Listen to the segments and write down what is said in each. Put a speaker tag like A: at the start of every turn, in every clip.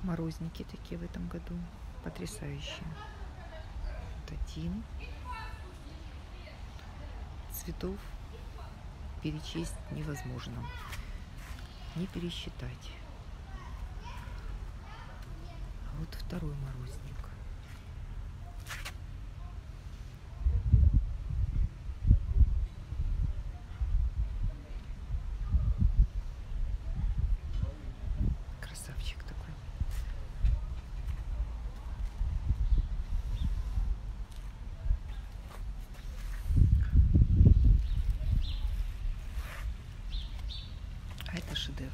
A: Морозники такие в этом году. Потрясающие. Вот один. Цветов перечесть невозможно. Не пересчитать. А вот второй морозник. Красавчик такой. А это шедевр.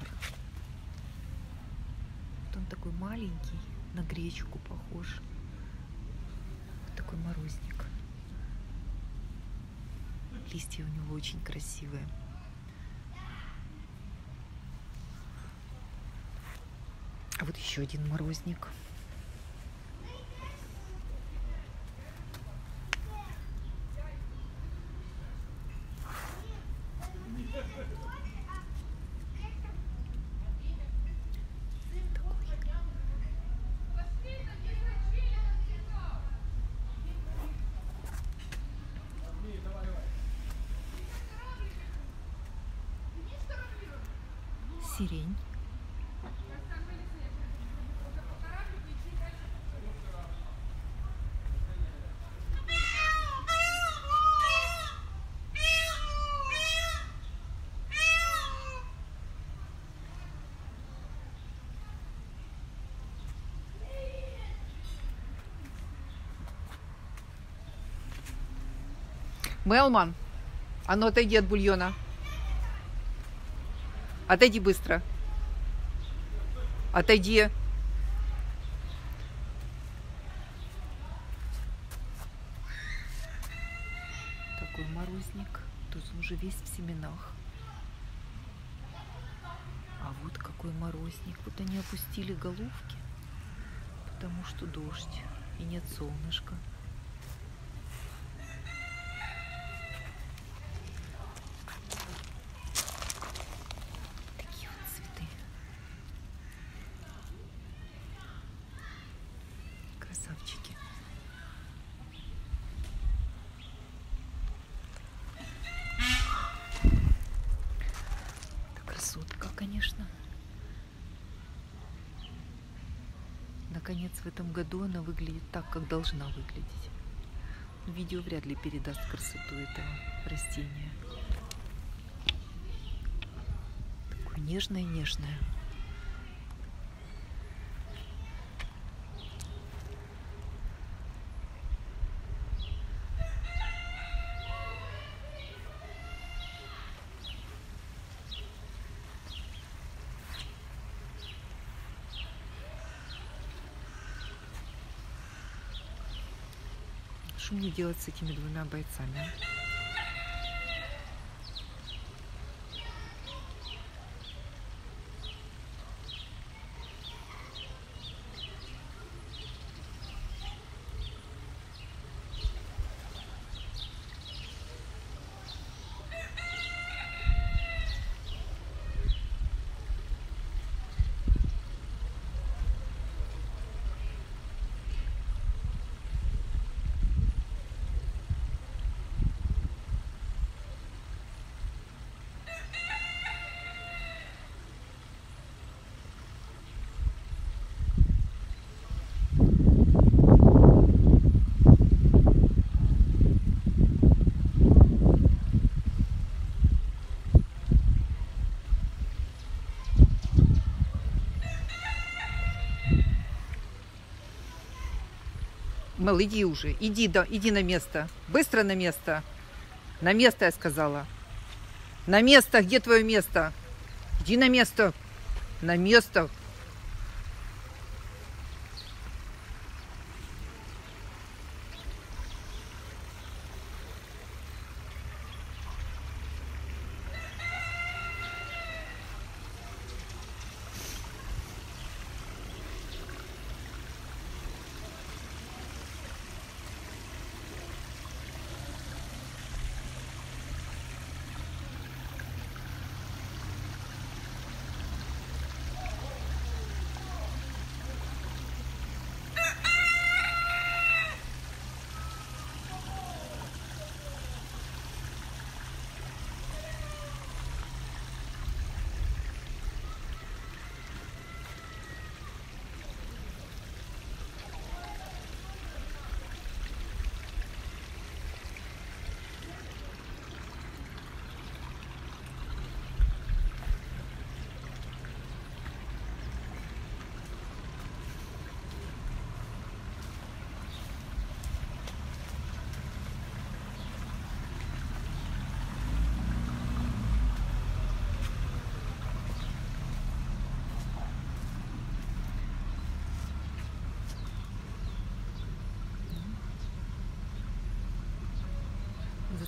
A: Вот он такой маленький, на гречку похож. Вот такой морозник. Листья у него очень красивые. А вот еще один морозник. Сирень. Мелман, а ну отойди от бульона. Отойди быстро. Отойди. Такой морозник. Тут уже весь в семенах. А вот какой морозник. Вот они опустили головки, потому что дождь и нет солнышка. Красавчики. Это красотка, конечно. Наконец, в этом году она выглядит так, как должна выглядеть. Видео вряд ли передаст красоту этого растения. Такое нежное-нежное. Что мне делать с этими двумя бойцами? Мел, иди уже, иди на место. Быстро на место. На место, я сказала. На место, где твое место? Иди на место. На место.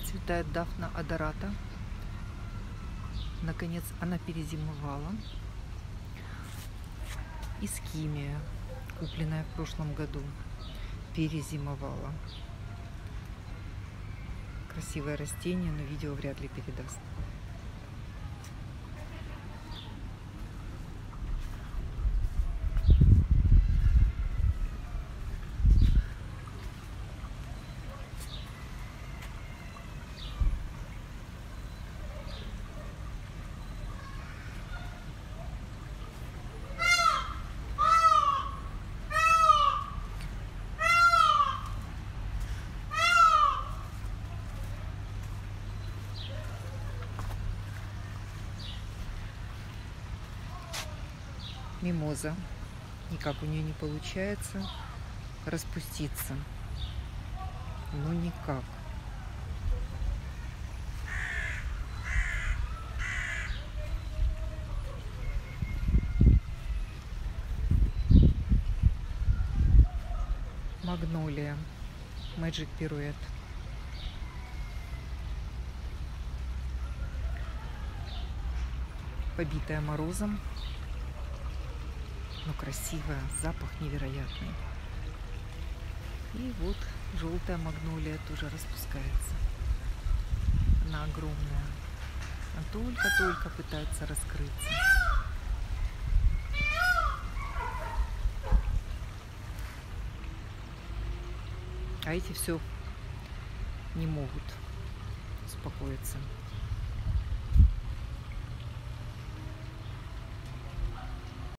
A: Расцветает дафна одората. Наконец она перезимовала. Искимия, купленная в прошлом году, перезимовала. Красивое растение, но видео вряд ли передаст. Мимоза. Никак у нее не получается распуститься. Ну никак. Магнолия. Magic Pirouette. Побитая морозом. Но красивая, запах невероятный. И вот желтая магнолия тоже распускается. Она огромная. Она только-только пытается раскрыться. А эти все не могут успокоиться.